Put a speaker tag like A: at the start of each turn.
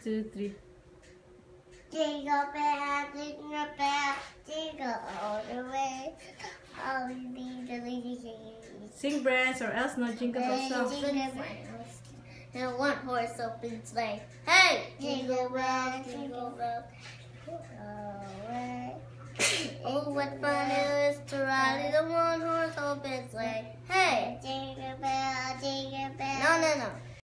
A: 2, 3.
B: Jingle bell, jingle all the way. All you need to lead.
A: Sing, Brands, or else no jingle bell song.
B: And one horse open sleigh. Hey! Jingle bells, jingle bells. Away. Oh, what fun it is to ride in a one horse open sleigh. Hey! Jingle bell, jingle bell. No.